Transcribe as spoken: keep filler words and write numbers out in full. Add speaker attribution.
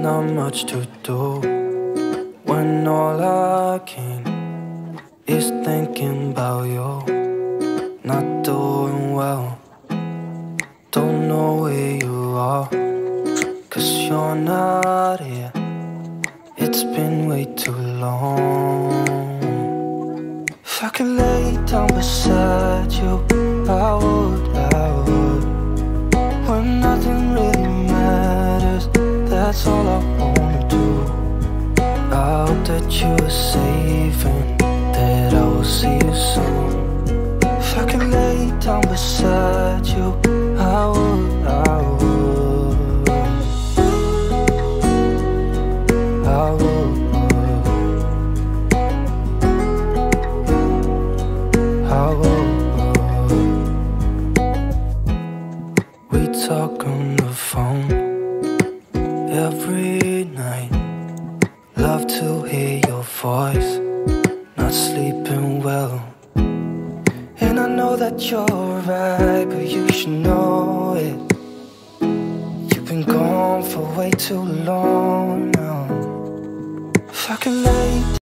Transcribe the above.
Speaker 1: not much to do when all I can is thinking about you. Not doing well, don't know where you are, 'cause you're not here. It's been way too long. If I could lay down beside you, I would, I would. When nothing really matters, that's all I wanna do. I hope that you are safe and that I will see you soon. If I could lay down beside you, I would, I would, I would, I would. We talk on the phone every night. Love to hear your voice. Not sleeping well, and I know that you're right, but you should know it. You've been gone for way too long now. If I could lay